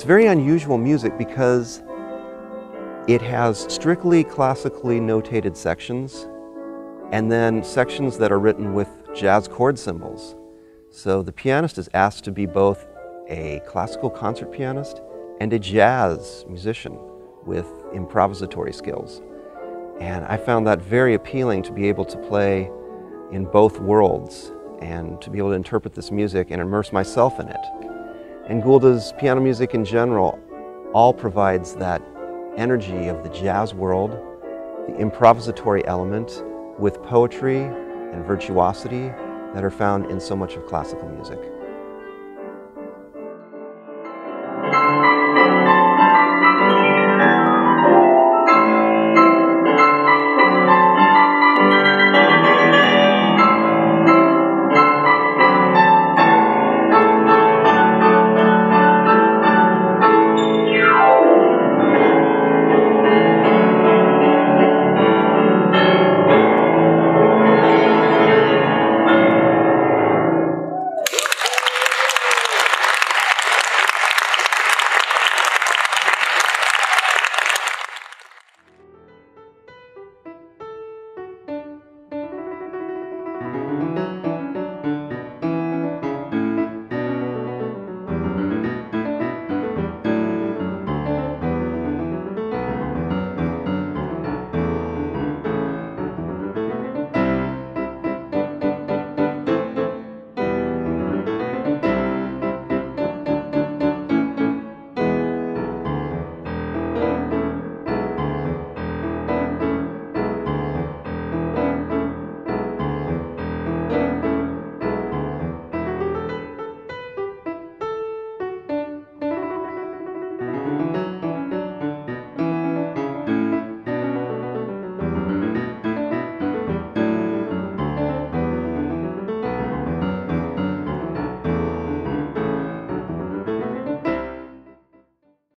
It's very unusual music because it has strictly classically notated sections and then sections that are written with jazz chord symbols. So the pianist is asked to be both a classical concert pianist and a jazz musician with improvisatory skills. And I found that very appealing, to be able to play in both worlds and to be able to interpret this music and immerse myself in it. And Gulda's piano music in general all provides that energy of the jazz world, the improvisatory element with poetry and virtuosity that are found in so much of classical music.